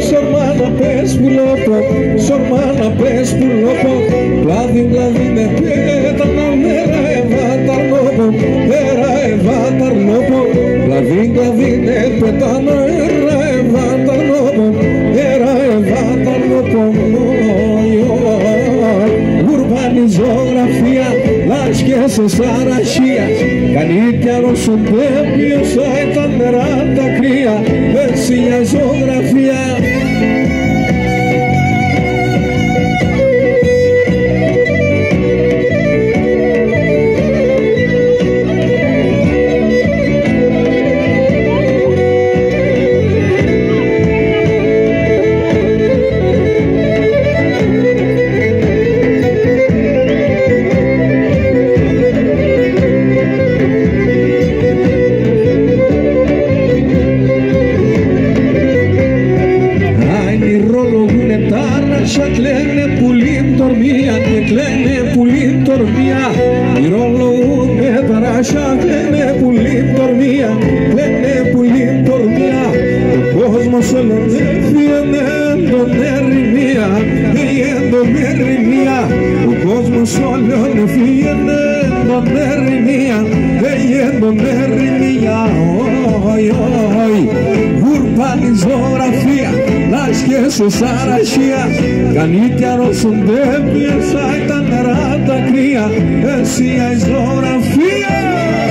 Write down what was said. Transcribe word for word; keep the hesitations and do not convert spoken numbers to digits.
σορμά να πες πουλόπο, σορμά να πες πουλόπο. Κλάδι, κλάδι με πέτανα, νερά ευάταρνόπο, νερά ευάταρνόπο. Κλάδι, κλάδι με πέτανα, νερά ευάταρνόπο, νερά ευάταρνόπο. Ουρβάνη ζωγραφία, λάσκες σαρασία. Κανεί πιάνο σου πέπιωσα τα νερά τα κρύα. Έτσι μια ζωγραφία. Κλαίνε πουλήν τορμία, και κλαίνε πουλήν τορμία. Ηρολογούνε ταράσια, κλαίνε πουλήν τορμία, κλαίνε πουλήν τορμία. Ο κόσμος όλος έφυγε τον ερημία, έφυγε τον ερημία. Ο κόσμος όλος έφυγε τον ερημία, έφυγε τον ερημία. Ωι, ωι, Ουρβάνη ζωγραφία, λάσκες σαρασία. Κανεί αρρώσονται πίεσα τα νερά τα κρύα. Εσύ η ζωγραφία.